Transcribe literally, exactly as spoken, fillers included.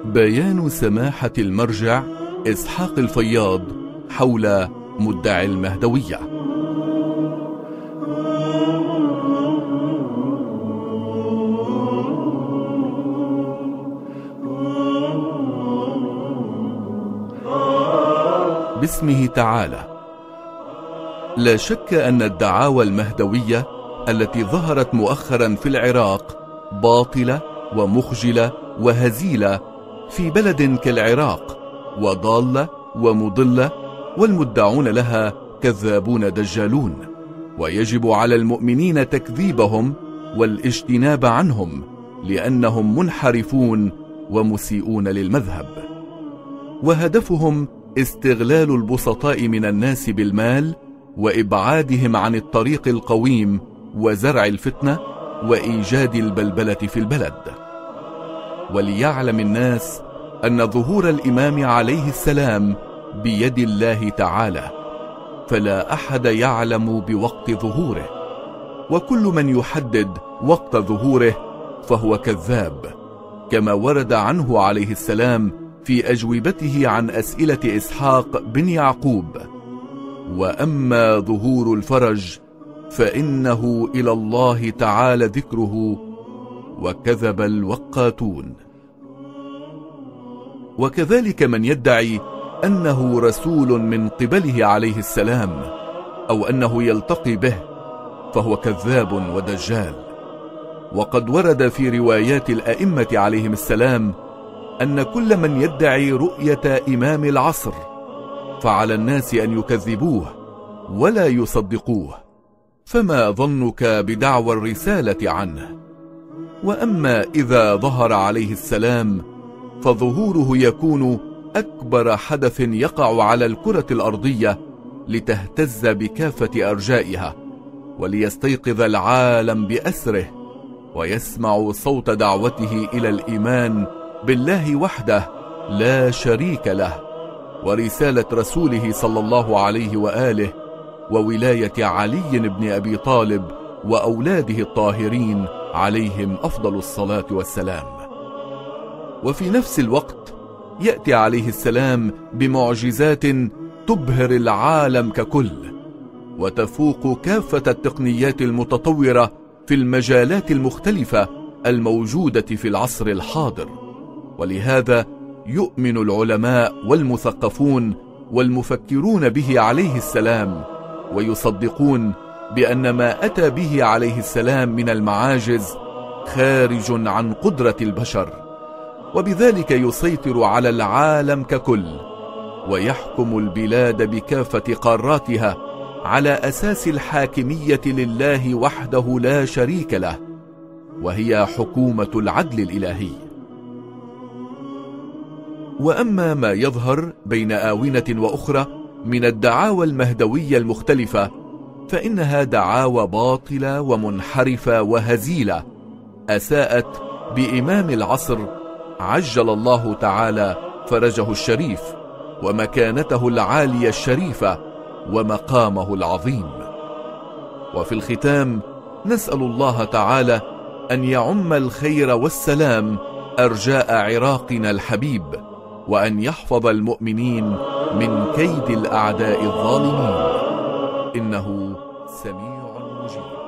بيان سماحة المرجع إسحاق الفياض حول مدعي المهدوية. باسمه تعالى. لا شك أن الدعاوى المهدوية التي ظهرت مؤخرا في العراق باطلة ومخجلة وهزيلة في بلد كالعراق، وضالة ومضلة، والمدعون لها كذابون دجالون، ويجب على المؤمنين تكذيبهم والاجتناب عنهم لأنهم منحرفون ومسيئون للمذهب، وهدفهم استغلال البسطاء من الناس بالمال وإبعادهم عن الطريق القويم وزرع الفتنة وإيجاد البلبلة في البلد. وليعلم الناس أن ظهور الإمام عليه السلام بيد الله تعالى، فلا أحد يعلم بوقت ظهوره، وكل من يحدد وقت ظهوره فهو كذاب، كما ورد عنه عليه السلام في أجوبته عن أسئلة إسحاق بن يعقوب: وأما ظهور الفرج فإنه إلى الله تعالى ذكره، وكذب الوقاتون. وكذلك من يدعي أنه رسول من قبله عليه السلام أو أنه يلتقي به فهو كذاب ودجال. وقد ورد في روايات الأئمة عليهم السلام أن كل من يدعي رؤية إمام العصر فعلى الناس أن يكذبوه ولا يصدقوه، فما ظنك بدعوى الرسالة عنه؟ وأما إذا ظهر عليه السلام فظهوره يكون أكبر حدث يقع على الكرة الأرضية لتهتز بكافة أرجائها، وليستيقظ العالم بأسره ويسمع صوت دعوته إلى الإيمان بالله وحده لا شريك له، ورسالة رسوله صلى الله عليه وآله، وولاية علي بن أبي طالب وأولاده الطاهرين عليهم أفضل الصلاة والسلام. وفي نفس الوقت يأتي عليه السلام بمعجزات تبهر العالم ككل، وتفوق كافة التقنيات المتطورة في المجالات المختلفة الموجودة في العصر الحاضر. ولهذا يؤمن العلماء والمثقفون والمفكرون به عليه السلام، ويصدقون بأن ما أتى به عليه السلام من المعاجز خارج عن قدرة البشر، وبذلك يسيطر على العالم ككل، ويحكم البلاد بكافة قاراتها على أساس الحاكمية لله وحده لا شريك له، وهي حكومة العدل الإلهي. وأما ما يظهر بين آونة وأخرى من الدعاوى المهدوية المختلفة فإنها دعاوى باطلة ومنحرفة وهزيلة أساءت بإمام العصر عجل الله تعالى فرجه الشريف ومكانته العالية الشريفة ومقامه العظيم. وفي الختام نسأل الله تعالى أن يعم الخير والسلام أرجاء عراقنا الحبيب، وأن يحفظ المؤمنين من كيد الأعداء الظالمين، إنه سميع مجيب.